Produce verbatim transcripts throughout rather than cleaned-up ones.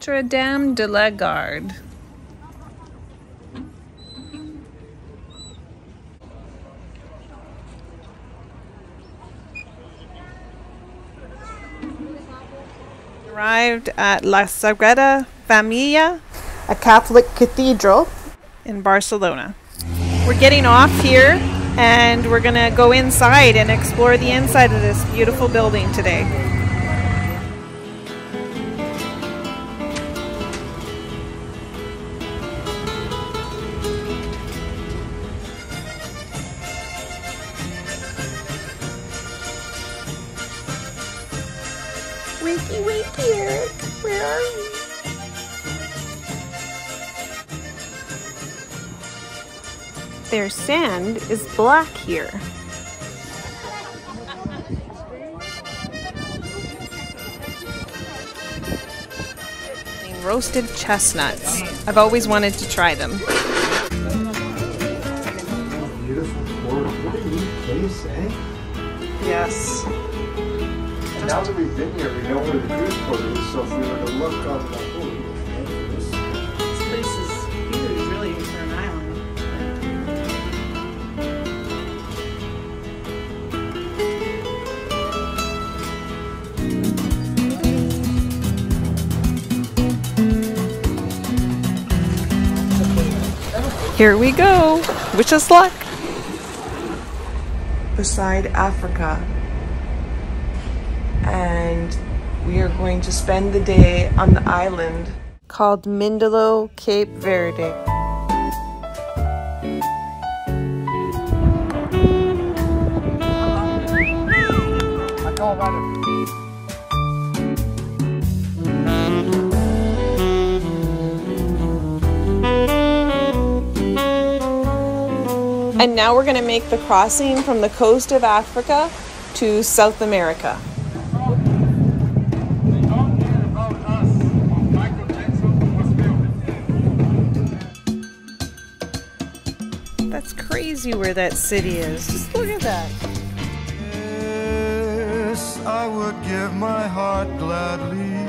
Notre Dame de la Garde. Arrived at La Sagrada Familia, a Catholic cathedral in Barcelona. We're getting off here and we're gonna go inside and explore the inside of this beautiful building today. Wakey, wakey, Eric, where are you? Their sand is black here. Roasted chestnuts. I've always wanted to try them. Beautiful port. What a neat place, eh? Yes. And now that we've been here, we know where the cruise port is, so if we were to look on the whole, This place is huge, really, for an island. Here we go. Wish us luck. Beside Africa, and we are going to spend the day on the island Called Mindelo, Cape Verde. And now we're going to make the crossing from the coast of Africa to South America. That's crazy where that city is. Just look at that. Yes, I would give my heart gladly,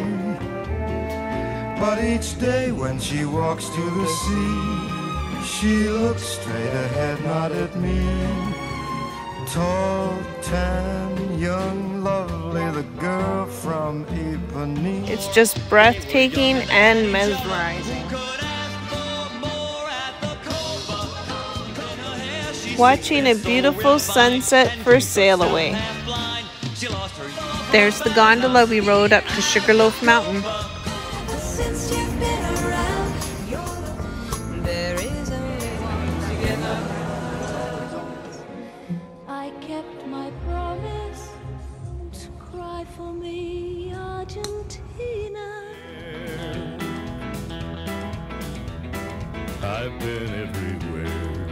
but each day when she walks to the sea, she looks straight ahead, not at me. Tall, tan, young, lovely, the girl from Ipanema. It's just breathtaking and mesmerizing. Watching a beautiful sunset for sail away. There's the gondola we rode up to Sugarloaf Mountain. I kept my promise to cry for me, Argentina. I've been everywhere.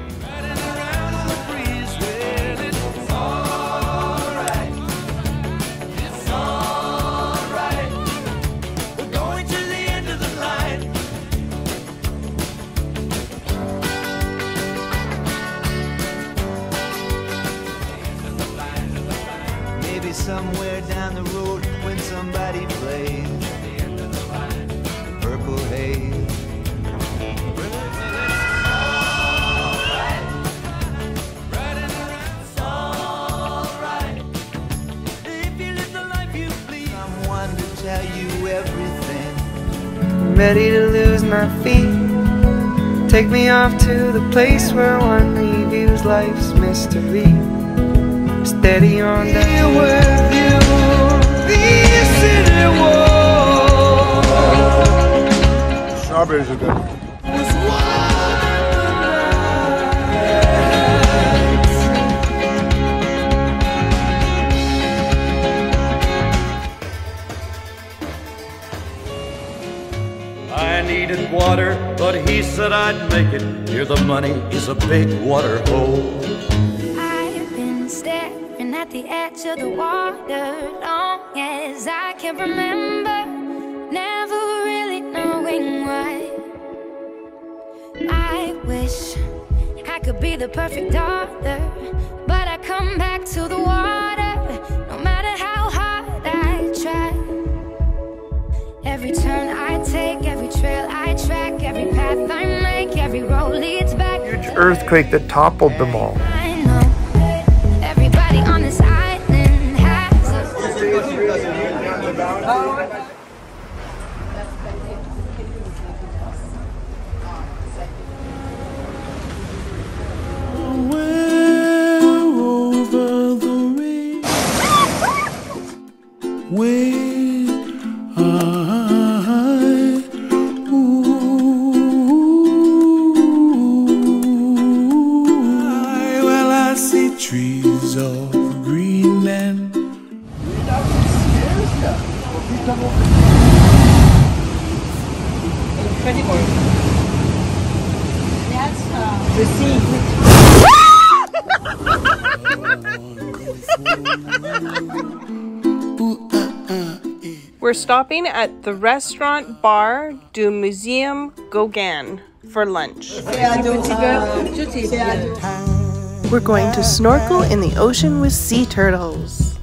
Somewhere down the road when somebody plays the end of the line, Purple Haze. It's alright. If you live the life you please, someone to tell you everything. I'm ready to lose my feet. Take me off to the place where one reviews life's mystery. Steady on down with you, the city wall. strawberries are good. I needed water, but he said I'd make it. Here the money is a big water hole. I've been staring at the edge of the water long as I can remember, never really knowing why. I wish I could be the perfect daughter, but I come back to the water no matter how hard I try. Every turn I take, every trail I track, every path I make, every road leads back. Huge earthquake that toppled them all. I know everybody on this island has a Way high, ooh, well, I see trees of Greenland. Incredible. That's uh, the sea. We're stopping at the restaurant bar du Museum Gauguin for lunch. We're going to snorkel in the ocean with sea turtles.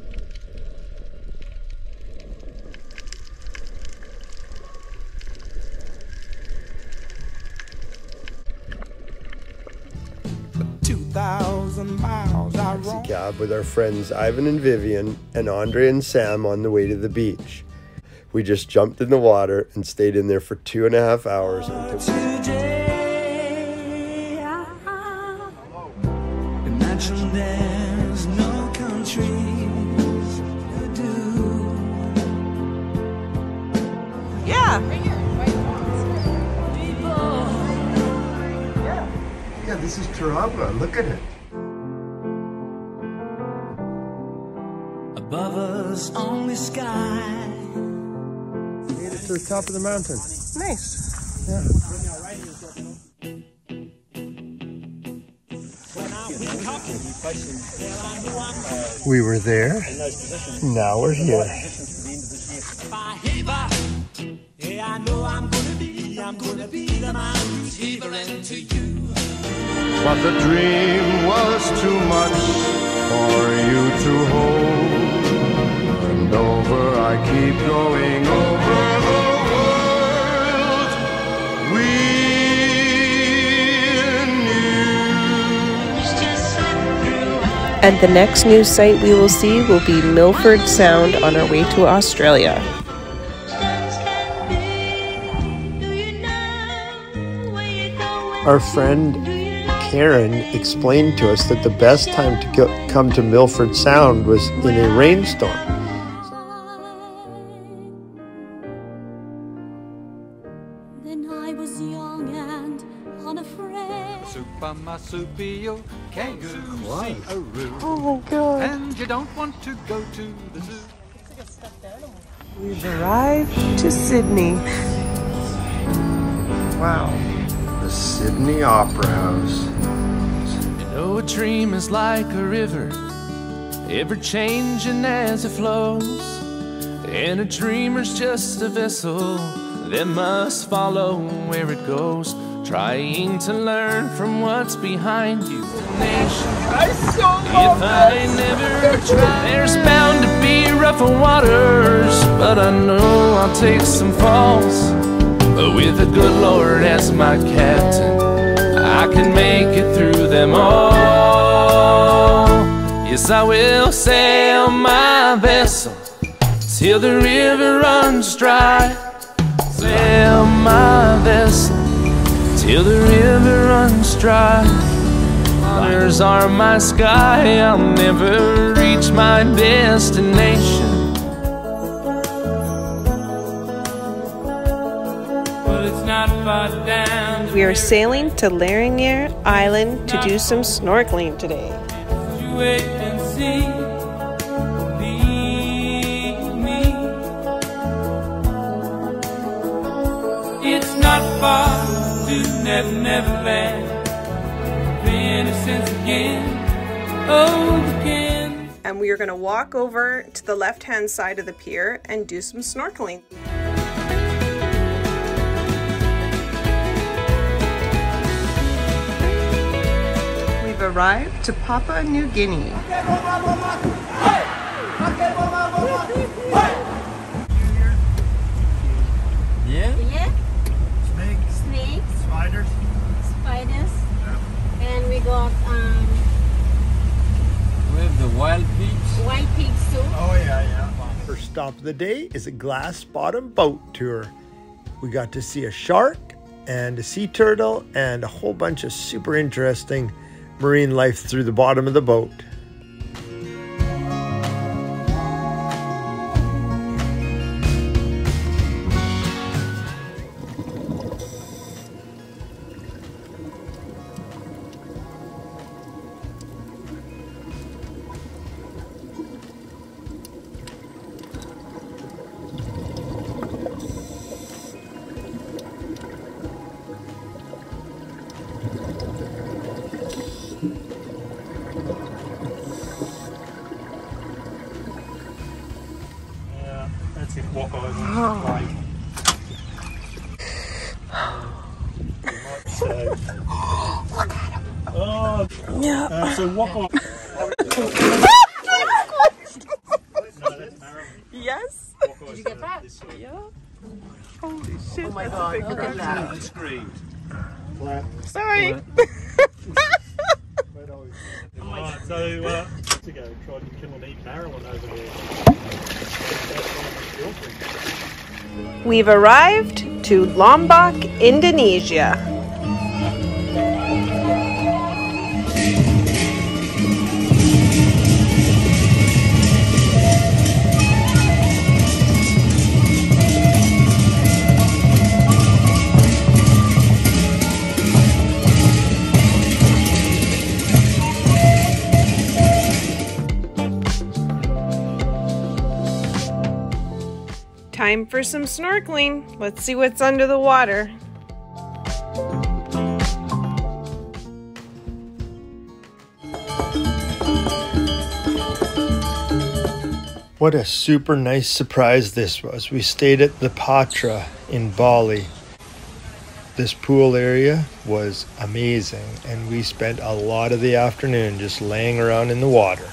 two thousand miles I roam. Cab with our friends Ivan and Vivian and Andre and Sam on the way to the beach. We just jumped in the water and stayed in there for two and a half hours until Today, imagine there's no countries to do. Yeah. Yeah, this is Taraba. Look at it. Above us only sky. Made it to the top of the mountain. Nice. Yeah. We were there. Now we're here. Yeah, I know I'm gonna be, I'm gonna be the man who's heaving to you. But the dream was too much for you to hold. And over I keep going over the world. We And the next news site we will see will be Milford Sound on our way to Australia. Our friend Karen explained to us that the best time to go, come to Milford Sound was in a rainstorm. Then I was young and unafraid. Super marsupial, kangaroo, Oh my god. and you don't want to go to the zoo. We've arrived to Sydney. Wow. The Sydney Opera House. You know, a dream is like a river, ever changing as it flows. And a dreamer's just a vessel that must follow where it goes, trying to learn from what's behind you. Nation, if I never try, there's bound to be rougher waters, but I know I'll take some falls. But with the good Lord as my captain, I can make it through them all. Yes, I will sail my vessel till the river runs dry. Sail my vessel till the river runs dry. Waters are my sky, I'll never reach my destination. But it's not far down. We are sailing to Laringier Island to do some snorkeling today. You wait and see. Leave me. It's not far to Never Never Land. Innocence again, oh again. And we are going to walk over to the left-hand side of the pier and do some snorkeling. We've arrived to Papua New Guinea. Yeah, Yeah? Yeah. Snakes. Snakes. Spiders. Spiders. Yeah. And we got um. We have the wild pigs. Wild pigs too. Oh yeah, yeah. First stop of the day is a glass bottom boat tour. We got to see a shark and a sea turtle and a whole bunch of super interesting marine life through the bottom of the boat. That's it, walk over. Oh. Right. Look at him. Oh, yeah. Uh, so walk on. Yes. Did you get that? Yeah. Holy shit. Oh my that's god, a big look at that. And scream. Sorry. Alright, so uh, to go try to kill and eat Marilyn over there. We've arrived to Lombok, Indonesia. Time for some snorkeling. Let's see what's under the water. What a super nice surprise this was. We stayed at the Patra in Bali. This pool area was amazing, and we spent a lot of the afternoon just laying around in the water.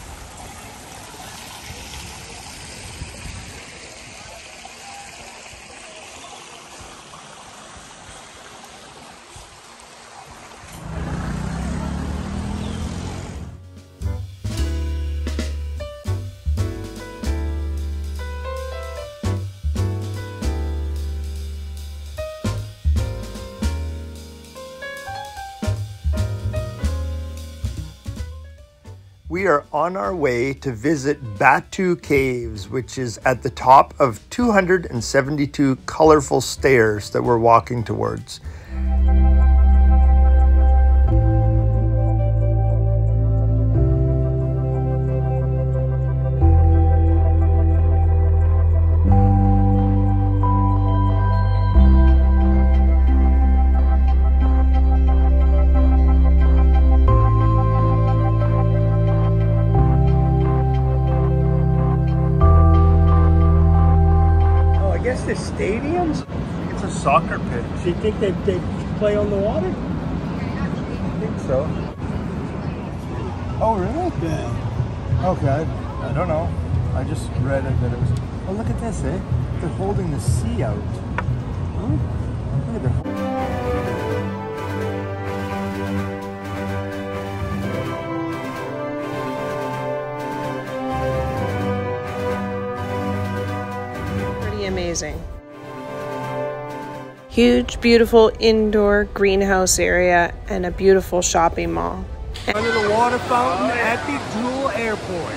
We are on our way to visit Batu Caves, which is at the top of two hundred seventy-two colorful stairs that we're walking towards. This stadiums? It's a soccer pitch. Do you think they they play on the water? I think so. Oh really? Yeah. Okay. I don't know. I just read it that it was. Oh look at this, eh? They're holding the sea out. Huh? Look at that. Amazing. Huge, beautiful indoor greenhouse area and a beautiful shopping mall. Under the water fountain at the Jewel Airport.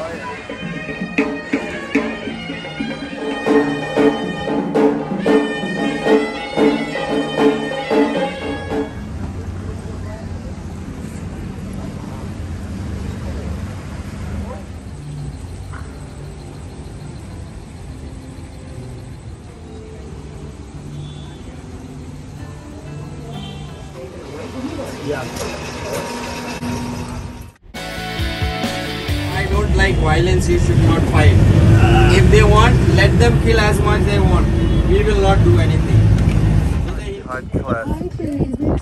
Yeah. I don't like violence, you should not fight. Uh, if they want, let them kill as much they want. We will not do anything. Hi, class. Hi, baby.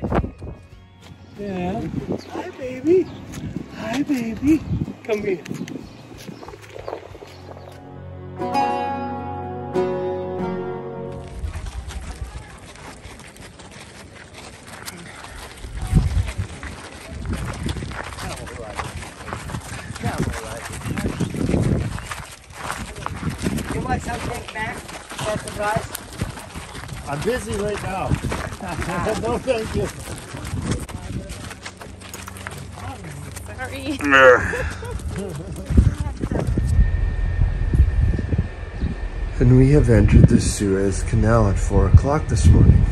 Yeah. Hi, baby. Hi, baby. Come here. I'm busy right now. No, thank you. Sorry. And we have entered the Suez Canal at four o'clock this morning.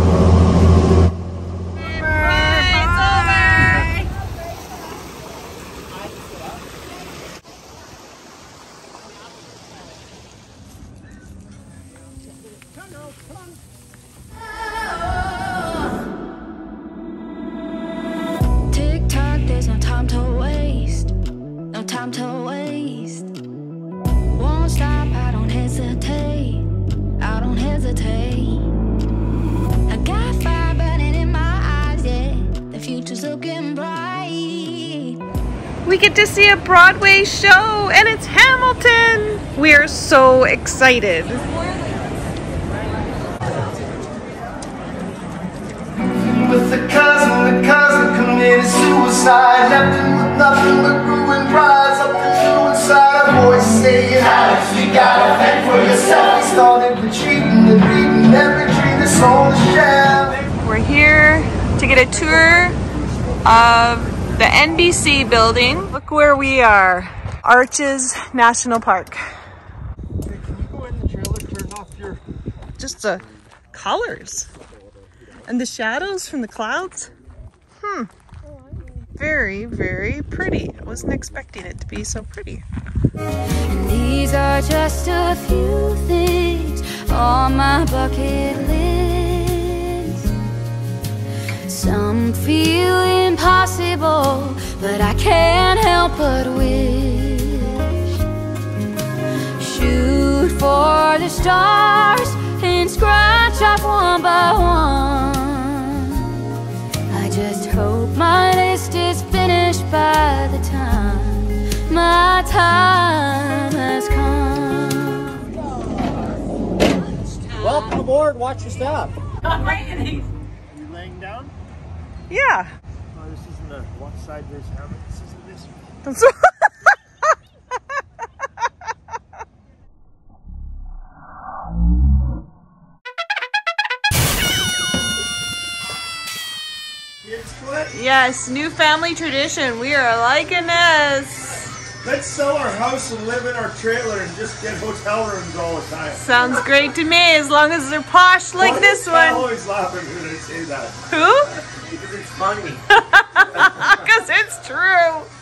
Tick-tock, there's no time to waste. No time to waste. Won't stop, I don't hesitate. I don't hesitate. I got fire burning in my eyes, yeah. The future's looking bright. We get to see a Broadway show, and it's Hamilton! We are so excited. With the cousin, the cousin committed suicide. Left him with nothing but ruined pride. Something new inside a voice saying, Alex, you gotta fend for yourself. He started retreating and reading every dream that's on the shelf. We're here to get a tour of the N B C building. Look where we are. Arches National Park. Hey, can you go in the trailer, turn off your... Just the colors. And the shadows from the clouds. Hmm. Very, very pretty. I wasn't expecting it to be so pretty. And these are just a few things on my bucket list. Some feel impossible, but I can't help but wish. Shoot for the stars and scratch off one by one. I just hope my list is finished by the time my time has come. Welcome aboard, watch your step. I'm raining. Are you laying down? Yeah. Oh, this isn't the one sideways helmet, this is this one. That's Yes, new family tradition. We are liking this. Let's sell our house and live in our trailer and just get hotel rooms all the time. Sounds great to me, as long as they're posh like Well, this I one. always laugh when they say that. Who? Because it's funny. Because it's true.